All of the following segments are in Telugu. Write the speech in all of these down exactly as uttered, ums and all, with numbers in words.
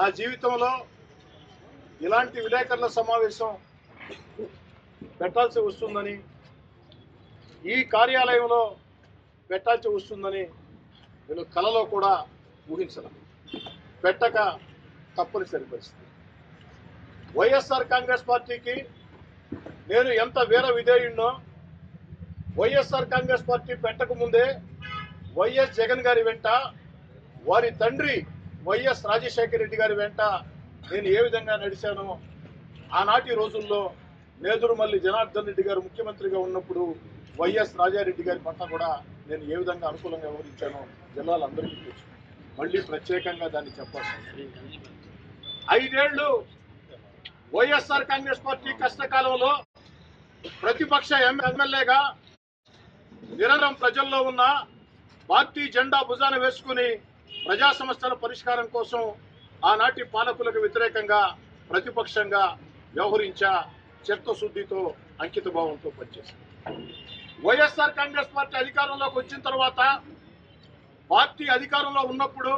నా జీవితంలో ఇలాంటి విలేకరుల సమావేశం పెట్టాల్సి వస్తుందని, ఈ కార్యాలయంలో పెట్టాల్సి వస్తుందని నేను కలలో కూడా ఊహించను. పెట్టక తప్పనిసరి పరిస్థితి. వైఎస్ఆర్ కాంగ్రెస్ పార్టీకి నేను ఎంత వీర విధేయుడినో, వైఎస్ఆర్ కాంగ్రెస్ పార్టీ పెట్టక ముందే వైఎస్ జగన్ గారి వెంట, వారి తండ్రి వైఎస్ రాజశేఖర రెడ్డి గారి వెంట నేను ఏ విధంగా నడిచానో, ఆనాటి రోజుల్లో నేదురుమల్లి జనార్దన్ రెడ్డి గారు ముఖ్యమంత్రిగా ఉన్నప్పుడు వైఎస్ రాజారెడ్డి గారి పట్ల కూడా నేను ఏ విధంగా అనుకూలంగా వ్యవహరించానో జిల్లాలందరికీ తెలుసు. మళ్ళీ ప్రత్యేకంగా దాన్ని చెప్పాల్సి. ఐదేళ్లు వైఎస్ఆర్ కాంగ్రెస్ పార్టీ కష్టకాలంలో ప్రతిపక్ష ఎమ్మెల్యేగా నిరంతరం ప్రజల్లో ఉన్న పార్టీ జెండా భుజాన వేసుకుని ప్రజా సమస్యల పరిష్కారం కోసం ఆనాటి పాలకులకు వ్యతిరేకంగా ప్రతిపక్షంగా వ్యవహరించా, చిత్తశుద్ధితో అంకిత భావంతో పనిచేశారు. వైఎస్ఆర్ కాంగ్రెస్ పార్టీ అధికారంలోకి వచ్చిన తర్వాత, పార్టీ అధికారంలో ఉన్నప్పుడు,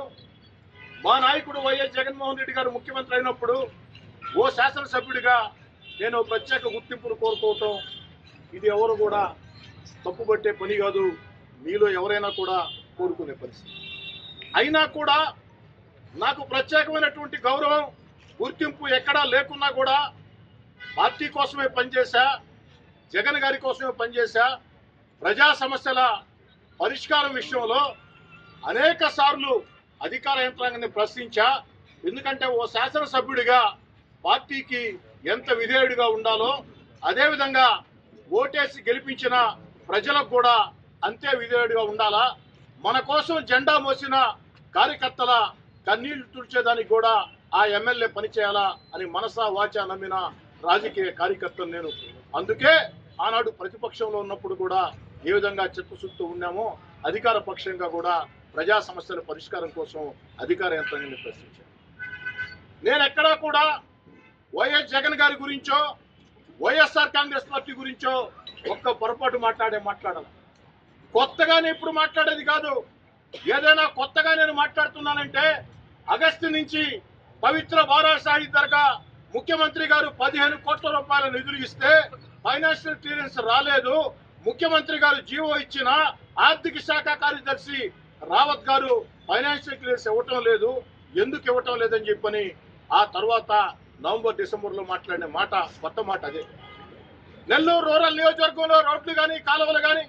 మా నాయకుడు వైఎస్ జగన్మోహన్ రెడ్డి గారు ముఖ్యమంత్రి అయినప్పుడు ఓ శాసనసభ్యుడిగా నేను ప్రత్యేక గుర్తింపును కోరుకోవటం ఇది ఎవరు కూడా తప్పుపట్టే పని కాదు, మీలో ఎవరైనా కూడా కోరుకునే పరిస్థితి. అయినా కూడా నాకు ప్రత్యేకమైనటువంటి గౌరవం, గుర్తింపు ఎక్కడా లేకున్నా కూడా పార్టీ కోసమే పనిచేశా, జగన్ గారి కోసమే పనిచేశా. ప్రజా సమస్యల పరిష్కారం విషయంలో అనేక సార్లు అధికార యంత్రాంగాన్ని ప్రశ్నించా. ఎందుకంటే ఓ శాసనసభ్యుడిగా పార్టీకి ఎంత విధేయుడిగా ఉండాలో, అదేవిధంగా ఓటేసి గెలిపించిన ప్రజలకు కూడా అంతే విధేయుడిగా ఉండాలా. మన కోసం జెండా మోసిన కార్యకర్తల కన్నీళ్లు తుడిచేదానికి కూడా ఆ ఎమ్మెల్యే పనిచేయాలా అని మనసా వాచా నమ్మిన రాజకీయ కార్యకర్తను నేను. అందుకే ఆనాడు ప్రతిపక్షంలో ఉన్నప్పుడు కూడా ఏ విధంగా చిత్తశుద్ధితో ఉన్నామో, అధికార పక్షంగా కూడా ప్రజా సమస్యల పరిష్కారం కోసం అధికార యంత్రాంగాన్ని ప్రశ్నించాను. నేను ఎక్కడా కూడా వైఎస్ జగన్ గారి గురించో, వైఎస్ఆర్ కాంగ్రెస్ పార్టీ గురించో ఒక్క పొరపాటు మాట్లాడే మాట్లాడాలి. కొత్తగానే ఇప్పుడు మాట్లాడేది కాదు. ఏదైనా కొత్తగా నేను మాట్లాడుతున్నానంటే, ఆగస్టు నుంచి పవిత్ర వారాసాయి దర్గా ముఖ్యమంత్రి గారు పదిహేను కోట్ల రూపాయల నిధులు ఇస్తే ఫైనాన్షియల్ క్లియరెన్స్ రాలేదు. ముఖ్యమంత్రి గారు జీవో ఇచ్చిన ఆర్థిక శాఖ కార్యదర్శి రావత్ గారు ఫైనాన్షియల్ క్లియరెన్స్ ఇవ్వటం లేదు, ఎందుకు ఇవ్వటం లేదని చెప్పని ఆ తర్వాత నవంబర్ డిసెంబర్ లో మాట్లాడిన మాట కొత్త మాట అదే. నెల్లూరు రూరల్ నియోజకవర్గంలో రోడ్లు కానీ, కాలువలు కానీ,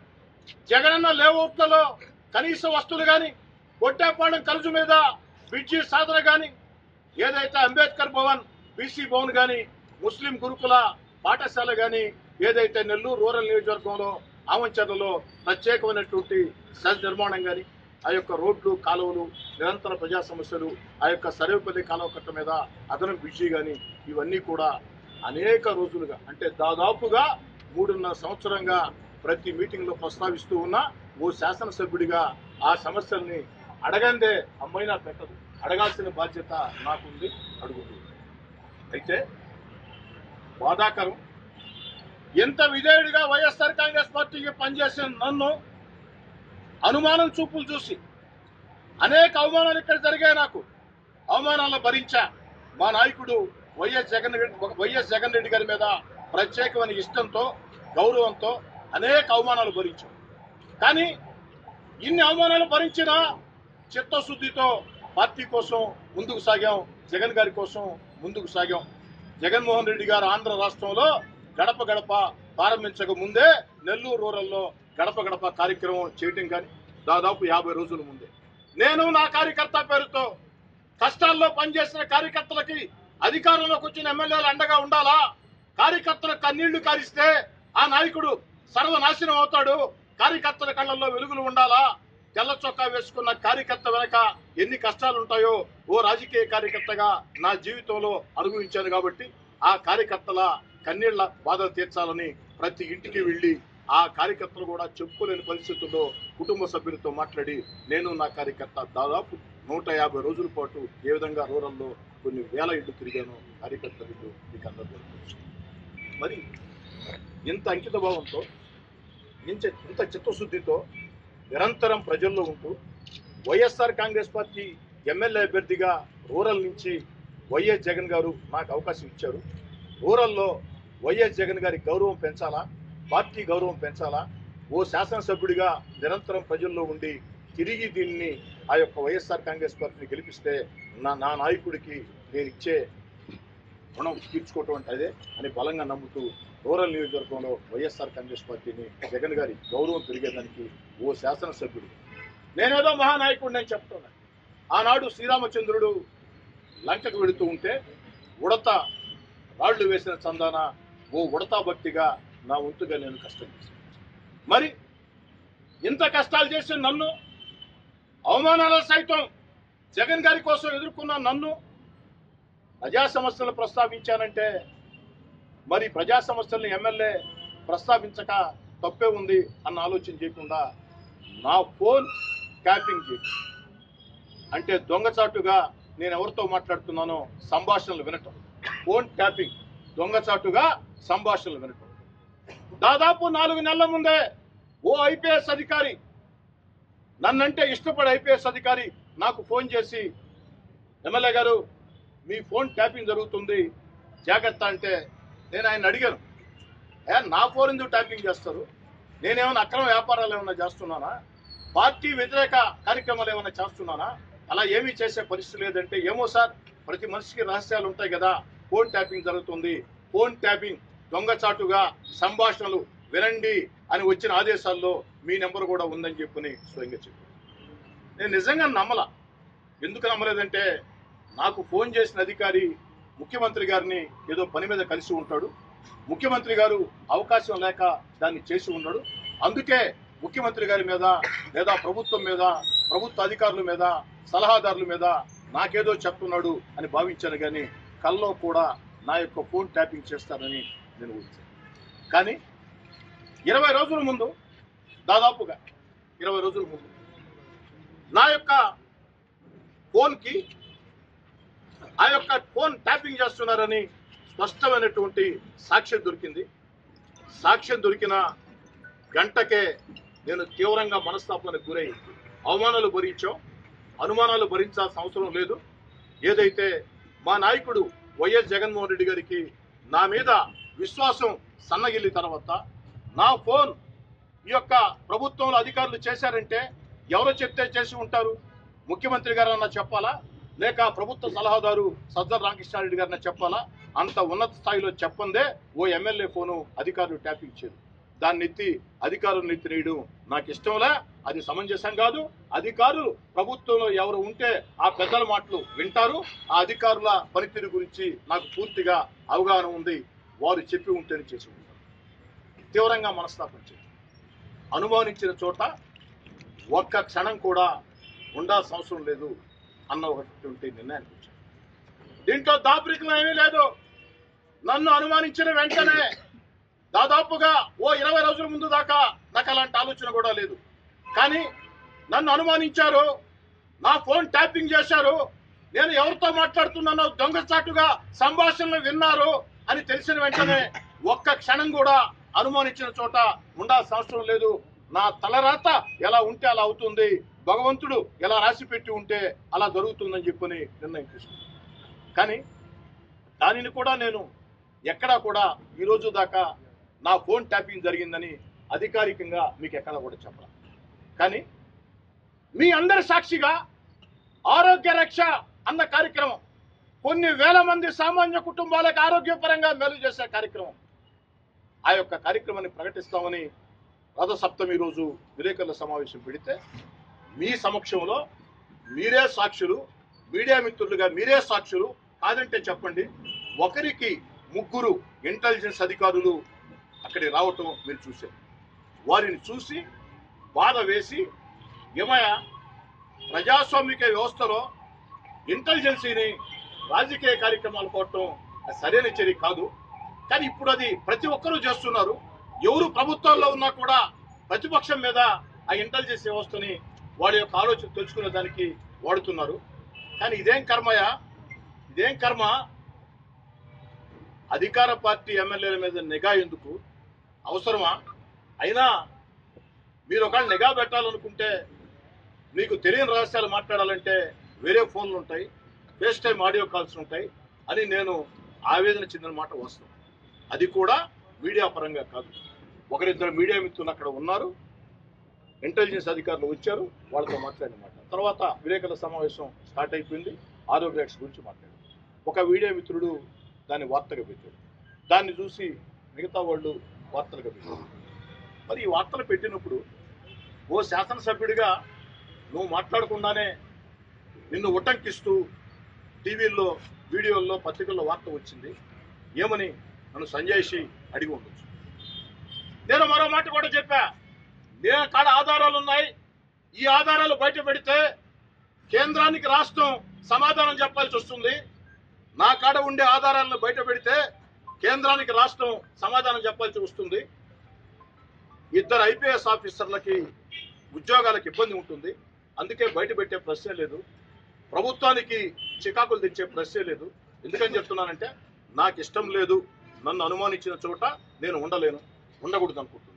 జగనన్న లేఅవుట్లలో కనీస వస్తువులు కానీ, కొట్టేపాలెం కలుజు మీద బ్రిడ్జి సాధన కానీ, ఏదైతే అంబేద్కర్ భవన్ బీసీ భవన్ కానీ, ముస్లిం గురుకుల పాఠశాల కానీ, ఏదైతే నెల్లూరు రూరల్ నియోజకవర్గంలో ఆమంచర్లలో ప్రత్యేకమైనటువంటి సహజ నిర్మాణం కానీ, ఆ యొక్క రోడ్లు, కాలువలు, నిరంతర ప్రజా సమస్యలు, ఆ యొక్క సర్వేపల్లి కాలువ కట్ట మీద అదనం బ్రిడ్జి కానీ, ఇవన్నీ కూడా అనేక రోజులుగా, అంటే దాదాపుగా మూడున్నర సంవత్సరంగా ప్రతి మీటింగ్లో ప్రస్తావిస్తూ ఉన్న ఓ శాసనసభ్యుడిగా ఆ సమస్యల్ని అడగందే అమ్మైనా పెట్టదు, అడగాల్సిన బాధ్యత నాకుంది, అడుగుతుంది. అయితే బాధాకరం, ఎంత విధేయుడిగా వైఎస్ఆర్ కాంగ్రెస్ పార్టీకి పనిచేసిన నన్ను అనుమానం చూపులు చూసి అనేక అవమానాలు ఇక్కడ జరిగాయి. నాకు అవమానాలను భరించా. మా నాయకుడు వైఎస్ జగన్ రెడ్డి వైఎస్ జగన్ రెడ్డి గారి మీద ప్రత్యేకమైన ఇష్టంతో, గౌరవంతో అనేక అవమానాలు భరించాం. కానీ ఇన్ని అవమానాలు భరించినా చిత్తశుద్ధితో పార్టీ కోసం ముందుకు సాగాం, జగన్ గారి కోసం ముందుకు సాగాం. జగన్మోహన్ రెడ్డి గారు ఆంధ్ర రాష్ట్రంలో గడప గడప ప్రారంభించక ముందే నెల్లూరు రూరల్లో గడప గడప కార్యక్రమం చేయటం కానీ దాదాపు యాభై రోజుల ముందే నేను నా కార్యకర్త పేరుతో కష్టాల్లో పనిచేసిన కార్యకర్తలకి అధికారంలోకి వచ్చిన ఎమ్మెల్యేలు అండగా ఉండాలా. కార్యకర్తల కన్నీళ్లు కారిస్తే ఆ నాయకుడు సర్వనాశనం అవుతాడు. కార్యకర్తల కళ్ళల్లో వెలుగులు ఉండాలా. తెల్ల చొక్కా వేసుకున్న కార్యకర్త వెనక ఎన్ని కష్టాలు ఉంటాయో ఓ రాజకీయ కార్యకర్తగా నా జీవితంలో అనుభవించాను. కాబట్టి ఆ కార్యకర్తల కన్నీళ్ల బాధలు తీర్చాలని ప్రతి ఇంటికి వెళ్లి ఆ కార్యకర్తలు కూడా చెప్పుకోలేని పరిస్థితుల్లో కుటుంబ సభ్యులతో మాట్లాడి నేను నా కార్యకర్త దాదాపు నూట యాభై రోజుల పాటు ఏ విధంగా రూరల్లో కొన్ని వేల ఇళ్ళు తిరిగాను కార్యకర్తలు ఇల్లు మీకు అందరూ. మరి ఇంత అంకిత భావంతో, ఇంత ఇంత చిత్తశుద్ధితో నిరంతరం ప్రజల్లో ఉంటూ వైఎస్ఆర్ కాంగ్రెస్ పార్టీ ఎమ్మెల్యే అభ్యర్థిగా రూరల్ నుంచి వైఎస్ జగన్ గారు నాకు అవకాశం ఇచ్చారు. రూరల్లో వైఎస్ జగన్ గారి గౌరవం పెంచాలా, పార్టీ గౌరవం పెంచాలా, ఓ శాసనసభ్యుడిగా నిరంతరం ప్రజల్లో ఉండి తిరిగి దీన్ని ఆ యొక్క వైఎస్ఆర్ కాంగ్రెస్ పార్టీని గెలిపిస్తే నా నా నాయకుడికి నేను ఇచ్చే రుణం తీర్చుకోవటం అంటే అదే అని బలంగా నమ్ముతూ రూరల్ నియోజకవర్గంలో వైఎస్ఆర్ కాంగ్రెస్ పార్టీని జగన్ గారి గౌరవం పెరిగేదానికి ఓ శాసనసభ్యుడు నేనేదో మహానాయకుడిని అని చెప్తున్నాను. ఆనాడు శ్రీరామచంద్రుడు లంకకు వెళుతూ ఉంటే ఉడత రాళ్లు వేసిన చందాన ఓ ఉడతా భక్తిగా నా వంతుగా నేను కష్టం చేశాను. మరి ఇంత కష్టాలు చేసిన నన్ను, అవమానాలు సైతం జగన్ గారి కోసం ఎదుర్కొన్న నన్ను ప్రజా సమస్యలు ప్రస్తావించానంటే మరి ప్రజా సమస్యలను ఎమ్మెల్యే ప్రస్తావించక తప్పే ఉంది అన్న ఆలోచన చేయకుండా నా ఫోన్ ట్యాపింగ్ చేసి అంటే దొంగచాటుగా నేను ఎవరితో మాట్లాడుతున్నానో సంభాషణలు వినటం, ఫోన్ ట్యాపింగ్ దొంగచాటుగా సంభాషణలు వినటం. దాదాపు నాలుగు నెలల ముందే ఓ ఐపీఎస్ అధికారి, నన్నంటే ఇష్టపడే ఐపీఎస్ అధికారి నాకు ఫోన్ చేసి, ఎమ్మెల్యే గారు మీ ఫోన్ ట్యాపింగ్ జరుగుతుంది జాగ్రత్త అంటే నేను ఆయన అడిగాను, ఏ నా ఫోన్ ఎందుకు ట్యాపింగ్ చేస్తారు, నేనేమైనా అక్రమ వ్యాపారాలు ఏమైనా చేస్తున్నానా, పార్టీ వ్యతిరేక కార్యక్రమాలు ఏమైనా చేస్తున్నానా, అలా ఏమీ చేసే పరిస్థితి లేదంటే ఏమో సార్ ప్రతి మనిషికి రహస్యాలు ఉంటాయి కదా, ఫోన్ ట్యాపింగ్ జరుగుతుంది, ఫోన్ ట్యాపింగ్ దొంగచాటుగా సంభాషణలు వినండి అని వచ్చిన ఆదేశాల్లో మీ నెంబర్ కూడా ఉందని చెప్పుని స్వయంగా చెప్పాను. నేను నిజంగా నమ్మల. ఎందుకు నమ్మలేదంటే నాకు ఫోన్ చేసిన అధికారి ముఖ్యమంత్రి గారిని ఏదో పని మీద కలిసి ఉంటాడు, ముఖ్యమంత్రి గారు అవకాశం లేక దాన్ని చేసి ఉన్నాడు, అందుకే ముఖ్యమంత్రి గారి మీద లేదా ప్రభుత్వం మీద, ప్రభుత్వ అధికారుల మీద, సలహాదారుల మీద నాకేదో చెప్తున్నాడు అని భావించాను. కానీ కల్లో కూడా నా యొక్క ఫోన్ ట్యాపింగ్ చేస్తానని నేను ఊహించాను. కానీ ఇరవై రోజుల ముందు, దాదాపుగా ఇరవై రోజుల ముందు నా యొక్క ఫోన్కి ఆ యొక్క ఫోన్ ట్యాపింగ్ చేస్తున్నారని స్పష్టమైనటువంటి సాక్ష్యం దొరికింది. సాక్ష్యం దొరికిన గంటకే నేను తీవ్రంగా మనస్తాపానికి గురై అవమానాలు భరించాం, అనుమానాలు భరించాల్సిన అవసరం లేదు. ఏదైతే మా నాయకుడు వైఎస్ జగన్మోహన్ రెడ్డి గారికి నా మీద విశ్వాసం సన్నగిల్లి తర్వాత నా ఫోన్ ఈ యొక్క ప్రభుత్వంలో అధికారులు చేశారంటే ఎవరో చెప్తే చేసి ఉంటారు, ముఖ్యమంత్రి గారన్నా చెప్పాలా, లేక ప్రభుత్వ సలహాదారు సజ్జర్ రామకృష్ణారెడ్డి గారిని చెప్పాలా, అంత ఉన్నత స్థాయిలో చెప్పందే ఓ ఎమ్మెల్యే ఫోను అధికారులు ట్యాపింగ్ ఇచ్చారు. దాన్ని ఎత్తి అధికారులను ఎత్తినేయడం నాకు ఇష్టంలే, అది సమంజసం కాదు. అధికారులు ప్రభుత్వంలో ఎవరు ఉంటే ఆ పెద్దల మాటలు వింటారు. ఆ అధికారుల పనితీరు గురించి నాకు పూర్తిగా అవగాహన ఉంది, వారు చెప్పి ఉంటేనే చేసి ఉంటారు. తీవ్రంగా మనస్తాపం చేసి అనుమానించిన చోట ఒక్క క్షణం కూడా ఉండాల్సిన అవసరం లేదు అన్న ఒకటి నిర్ణయానికి వచ్చాను. దీంట్లో దాపరికం ఏమీ లేదు. నన్ను అనుమానించిన వెంటనే దాదాపుగా ఓ ఇరవై రోజుల ముందు దాకా నాకు అలాంటి ఆలోచన కూడా లేదు. కానీ నన్ను అనుమానించారు, నా ఫోన్ ట్యాపింగ్ చేశారు, నేను ఎవరితో మాట్లాడుతున్నానో దొంగచాటుగా సంభాషణలు విన్నారు అని తెలిసిన వెంటనే ఒక్క క్షణం కూడా అనుమానించిన చోట ఉండాల్సిన అవసరం లేదు. నా తలరాత ఎలా ఉంటే అలా అవుతుంది, భగవంతుడు ఎలా రాసి పెట్టి ఉంటే అలా జరుగుతుందని చెప్పని నిర్ణయం తీసుకున్నాను. కానీ దానిని కూడా నేను ఎక్కడా కూడా ఈరోజు దాకా నా ఫోన్ ట్యాపింగ్ జరిగిందని అధికారికంగా మీకు ఎక్కడా కూడా చెప్పాలి. కానీ మీ అందరి సాక్షిగా ఆరోగ్య రక్ష అన్న కార్యక్రమం, కొన్ని వేల మంది సామాన్య కుటుంబాలకు ఆరోగ్యపరంగా మేలు చేసే కార్యక్రమం, ఆ యొక్క కార్యక్రమాన్ని ప్రకటిస్తామని రథసప్తమి రోజు విలేకరుల సమావేశం పెడితే మీ సమక్షంలో మీరే సాక్షులు, మీడియా మిత్రులుగా మీరే సాక్షులు, కాదంటే చెప్పండి, ఒకరికి ముగ్గురు ఇంటెలిజెన్స్ అధికారులు అక్కడికి రావటం మీరు చూశారు. వారిని చూసి బాధ వేసి, ఏమయ్య ప్రజాస్వామిక వ్యవస్థలో ఇంటెలిజెన్సీని రాజకీయ కార్యక్రమాలు కోవటం సరైన చర్య కాదు, కానీ ఇప్పుడు అది ప్రతి ఒక్కరూ చేస్తున్నారు. ఎవరు ప్రభుత్వాల్లో ఉన్నా కూడా ప్రతిపక్షం మీద ఆ ఇంటెలిజెన్స్ వ్యవస్థని వాడి యొక్క ఆలోచన తెలుసుకునే దానికి వాడుతున్నారు. కానీ ఇదేం కర్మయ, ఇదేం కర్మ, అధికార పార్టీ ఎమ్మెల్యేల మీద నిఘా ఎందుకు అవసరమా? అయినా మీరు ఒకవేళ నిఘా పెట్టాలనుకుంటే, మీకు తెలియని రహస్యాలు మాట్లాడాలంటే వేరే ఫోన్లు ఉంటాయి, ఫేస్ టైం ఆడియో కాల్స్ ఉంటాయి అని నేను ఆవేదన చెందిన మాట వాస్తవం. అది కూడా మీడియా పరంగా కాదు. ఒకరిద్దరు మీడియా మిత్రులు అక్కడ ఉన్నారు, ఇంటెలిజెన్స్ అధికారులు వచ్చారు, వాళ్ళతో మాట్లాడిన మాట. తర్వాత విలేకరుల సమావేశం స్టార్ట్ అయిపోయింది, ఆరోగ్య రైట్స్ గురించి మాట్లాడారు. ఒక మీడియా మిత్రుడు దాన్ని వార్తగా పెట్టాడు, దాన్ని చూసి మిగతా వాళ్ళు వార్తలుగా పెట్టారు. మరి ఈ వార్తలు పెట్టినప్పుడు ఓ శాసనసభ్యుడిగా నువ్వు మాట్లాడకుండానే నిన్ను ఉటంకిస్తూ టీవీల్లో, వీడియోల్లో, పత్రికల్లో వార్త వచ్చింది, ఏమని నన్ను సంజయ్షి అడిగి ఉండొచ్చు. నేను మరో మాట కూడా చెప్పా, నేను కాడ ఆధారాలు ఉన్నాయి, ఈ ఆధారాలు బయట పెడితే కేంద్రానికి రాష్ట్రం సమాధానం చెప్పాల్సి వస్తుంది. నా కాడ ఉండే ఆధారాలను బయట పెడితే కేంద్రానికి రాష్ట్రం సమాధానం చెప్పాల్సి వస్తుంది. ఇద్దరు ఐపీఎస్ ఆఫీసర్లకి ఉద్యోగాలకు ఇబ్బంది ఉంటుంది, అందుకే బయట పెట్టే ప్రశ్నే లేదు. ప్రభుత్వానికి చికాకులు తెచ్చే ప్రశ్నే లేదు. ఎందుకని చెప్తున్నానంటే నాకు ఇష్టం లేదు, నన్ను అనుమానించిన చోట నేను ఉండలేను, ఉండకూడదు అనుకుంటున్నాను.